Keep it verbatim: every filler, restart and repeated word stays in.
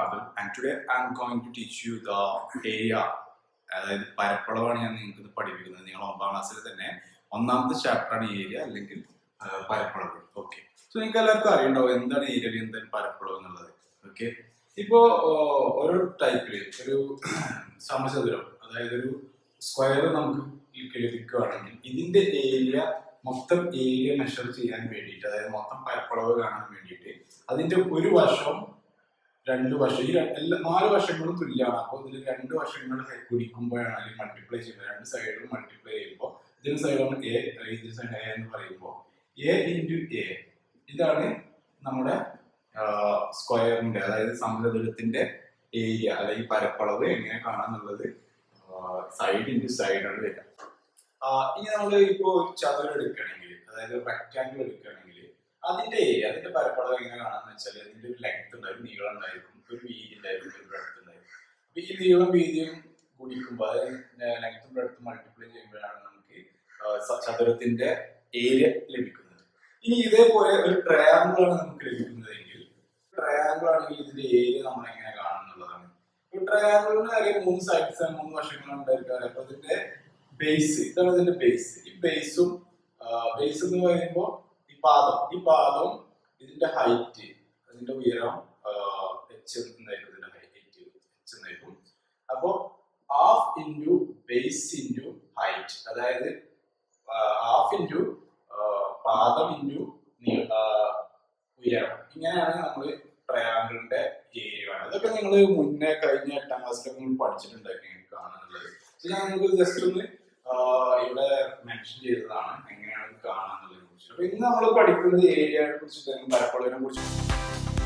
Radha, and today I'm going to teach you the area. അതായത് പരപ്പളവാണ് ഞാൻ നിങ്ങൾക്ക് പഠിപ്പിക്കുന്നത്. നിങ്ങൾ ഒമ്പതാം ക്ലാസ്സിൽ തന്നെ ഒന്നാമത്തെ ചാപ്റ്ററാണ് ഏരിയ അല്ലെങ്കിൽ പരപ്പളവ്. ഓക്കെ, സോ നിങ്ങൾക്ക് എല്ലാവർക്കും അറിയണ്ടാവും എന്താണ് ഏരിയ, എന്താണ് പരപ്പളവ് എന്നുള്ളത്. ഓക്കെ, ഇപ്പോ ഓരോ ടൈപ്പില് ഒരു സമചതുരം, അതായത് ഒരു സ്ക്വയർ നമുക്ക് ലഭിക്കുകയാണെങ്കിൽ ഇതിന്റെ ഏരിയ മൊത്തം ഏരിയ മെഷർ ചെയ്യാൻ വേണ്ടിയിട്ട്, അതായത് മൊത്തം പരപ്പളവ് കാണാൻ വേണ്ടിയിട്ട് അതിന്റെ ഒരു വശം രണ്ട് വശം ഈ എല്ലാ നാല് വശങ്ങളും തുല്യമാണ്. അപ്പോൾ ഇതിൽ രണ്ട് വശങ്ങൾ കുടിക്കുമ്പോഴാണ് അല്ലെങ്കിൽ മൾട്ടിപ്ലൈ ചെയ്യുമ്പോൾ രണ്ട് സൈഡും മൾട്ടിപ്ലൈ ചെയ്യുമ്പോൾ ഇതിന് സൈഡാണ് എ, ഇതിന് സൈഡ് എ എന്ന് പറയുമ്പോൾ എ ഇൻറ്റു എ ഇതാണ് നമ്മുടെ സ്ക്വയറിന്റെ, അതായത് സമചതുരത്തിന്റെ ഏരിയ അല്ലെങ്കിൽ പരപ്പളവ് എങ്ങനെ കാണാന്നുള്ളത് സൈഡ് ഇൻറ്റു സൈഡാണ് വരിക. ഇനി നമ്മൾ ഇപ്പോ ചതുരം എടുക്കുകയാണെങ്കിൽ, അതായത് റെക്ടാങ്കിൾ എടുക്കുകയാണെങ്കിൽ അതിന്റെ ഏരിയ, അതിന്റെ പരപ്പളവ് എങ്ങനെ കാണാന്ന് വെച്ചാൽ അതിന്റെ ഒരു ലെങ്ത് ഉണ്ടായിരിക്കും, നീളം ഉണ്ടായിരിക്കും, ഒരു വീതി ഉണ്ടായിരിക്കും, ഒരു ബ്രെഡ്ത്ത് ഉണ്ടായിരിക്കും. അപ്പൊ ഈ നീളം വീതിയും ഗുണിക്കുമ്പോൾ അതായത് ലെങ്ത്തും ബ്രെഡ്ത്തും മൾട്ടിപ്ലൈ ചെയ്യുമ്പോഴാണ് നമുക്ക് ചതുരത്തിന്റെ ഏരിയ ലഭിക്കുന്നത്. ഇനി ഇതേപോലെ ഒരു ട്രയാങ്കിൾ ആണ് നമുക്ക് ലഭിക്കുന്നതെങ്കിൽ, ട്രയാങ്കിൾ ആണെങ്കിൽ ഇതിന്റെ ഏരിയ നമ്മൾ എങ്ങനെ കാണുന്നുള്ളതാണ്. ഈ ട്രയാങ്കിളിന് അറിയാം മൂന്ന് സൈഡ്സ് മൂന്ന് വശങ്ങളും ഉണ്ടായിരിക്കും. അപ്പൊ ഇതിന്റെ ബേസ്, ഇതാണ് ഇതിന്റെ ബേസ്. ഈ ബേസും ബേസ് എന്ന് പറയുമ്പോൾ ഈ പാദം, ഈ പാദം ഇതിന്റെ ഹൈറ്റ്, അതിന്റെ ഉയരം എച്ച് എന്നായിരിക്കും, ഇതിന്റെ ഹൈറ്റ് എച്ച് എന്നായിരിക്കും. അപ്പോ half into base into height, അതായത് ഹാഫ് ഇൻറ്റു പാദം ഇൻറ്റു ഉയരം, ഇങ്ങനെയാണ് നമ്മൾ ട്രയാങ്കിളിന്റെ ഏരിയ കാണുന്നത്. ഇതൊക്കെ നിങ്ങൾ മുന്നേ കഴിഞ്ഞ എട്ടാം ക്ലാസ്സിലൊക്കെ നിങ്ങൾ പഠിച്ചിട്ടുണ്ടായിരിക്കും കാണാനുള്ളത്. ഞാൻ നിങ്ങൾക്ക് ജസ്റ്റ് ഒന്ന് ഇവിടെ മെൻഷൻ ചെയ്തതാണ് എങ്ങനെയാണ് കാണാന്നുള്ളതിനെ കുറിച്ച്. അപ്പൊ ഇന്ന് നമ്മൾ പഠിക്കുന്നത് ഏരിയയെ കുറിച്ചിട്ട്, പരപ്പളവിനെ കുറിച്ച്.